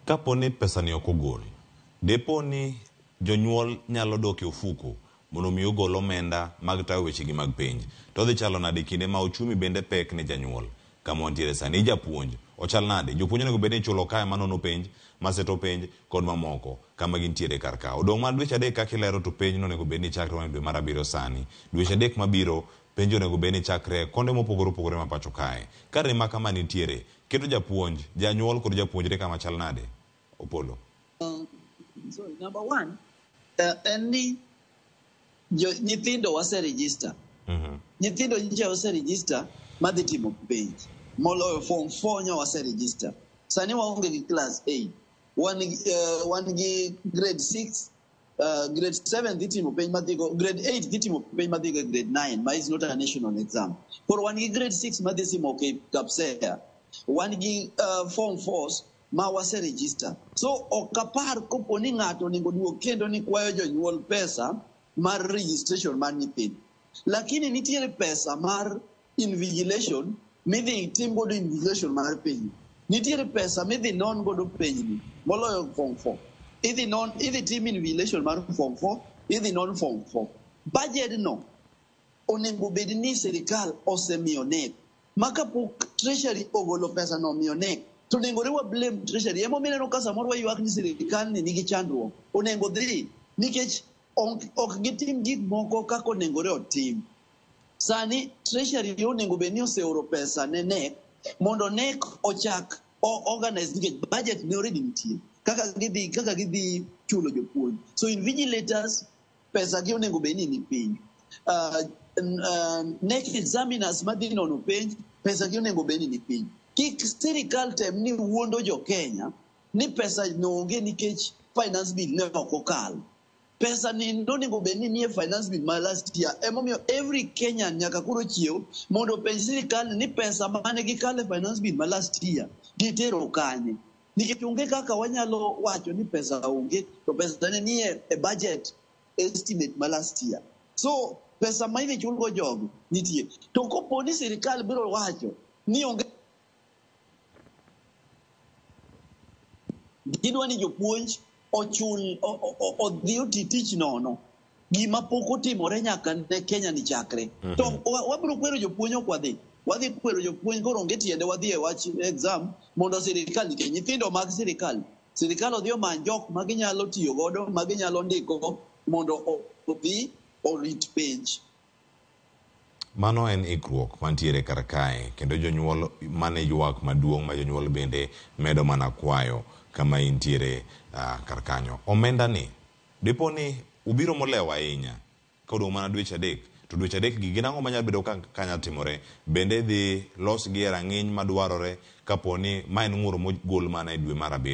Kaponi pesa ni okogol, depo ni jonyuol nyalo dok e ofuko mondo mi ogol omenda mag tayo wechegi mag penj. To dhi chalo nade kinde ma ochumi bende pek ne janyuol kama wantiere sani. Japuonj ochal nade, jopuonj onego bed ni chulo kaya manono penj, maseto penj kod mamoko kama gintiere kar ka. Odong' mar dweche adek kaka ilero to penj no onego bed ni chakre dwe mar 7 sani. Dweche adek mabiro penj onego bed ni chakre konde mopogore opogore ma pacho kae. Ka rem kama nitiere, keto japuonj, janyuol kod japuonjre kama chal nade? Opolo. So number one, any nyithindo wase register. Nyithindo nje wase register madhi timo penj. Moloyo form 4 nyo wase register. Sani waonge gi class 8. Wan gi grade 6, grade 7 dhi timo penj madhi go, grade 8 dhi timo penj madhi go grade 9, but it's not a national exam. Por wan gi grade 6 madhi simo KPSEA. Wan gi form 4 ma wase register. So okapar kopo ni ng'ato onego duog kendo ni kwayo jonyuol pesa mar registration mar nyithindo. Lakini nitiere pesa mar invigilation midhi tim godo invigilation mar penj. Nitiere pesa midhi non godo penj moloyo form 4. Idhi tim invigilation mar form 4, idhi non form 4. Budget no onego bed ni sirikal osemiyo nek. Maka pok treasury ogolo pesa no miyo nek. To onego rewa blame treasury. Emo mineno ka samoro wayuak ni sirikal ni nigi chandruok. Onego dhi nikech ok gitim gik moko kaka onego otim. Sani treasury onego bed ni oseoro pesa ne nek mondo nek ochak organize nikech budget ne already nitie. Kaka gidhi chulo jopuonj. So invigilators pesa gi onego bed ni ni piny. Nek examiners madhi nono penj pesa gi onego bed ni ni piny. Kik sirikal tem ni wuondo jo Kenya ni pesa no onge nikech finance bill ne ok okal. Pesa ni onego bed ni nie finance bill ma last year. Emomiyo every Kenyan nyaka koro chiew mondo penj sirikal ni pesa mane gikale finance bill ma last year gitero kanye. Nikech onge kaka wanyalo wacho ni pesa onge to pesa ne nie e budget estimate ma last year. So pesa ma idhi chulgo jogo nitie. To kopo ni sirikal biro wacho ni onge gidwa ni jopuonj ochul odhi oti tich nono gima pok otimore nyaka ne Kenya ni chakre. To wabiro kwero jopuonj ok wadhi kwero jopuonj koro onge tiende wadhi e wach exam mondo sirikal nikech nyithindo mag sirikal odhi omany jok ma ginyalo tiyo godo ma ginyalo ndiko mondo odhi orit penj. Mano en ikruok mantiere kar kae kendo jonyuol mane ywak maduong' ma jonyuol bende medo mana kwayo kama intiere kar kanyo. Omenda ni dipo ni ubiro molewa ahinya kodong' mana dweche adek, to dweche adek gi gin ang'o manyalo bedo kanya timore? Bende dhi los gi e rang'iny madwarore kaponi ma en ng'uro mogol mana e dwe mar 7?